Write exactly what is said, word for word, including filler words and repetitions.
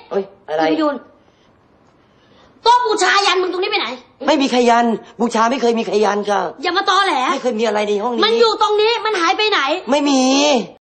เอ้ยอะไรพี่ยุนโต๊ะบูชายันมึงตรงนี้ไปไหนไม่มีใครยันบูชาไม่เคยมีใครยันค่ะอย่ามาตอแหลไม่เคยมีอะไรในห้องนี้มันอยู่ตรงนี้มันหายไปไหนไม่มี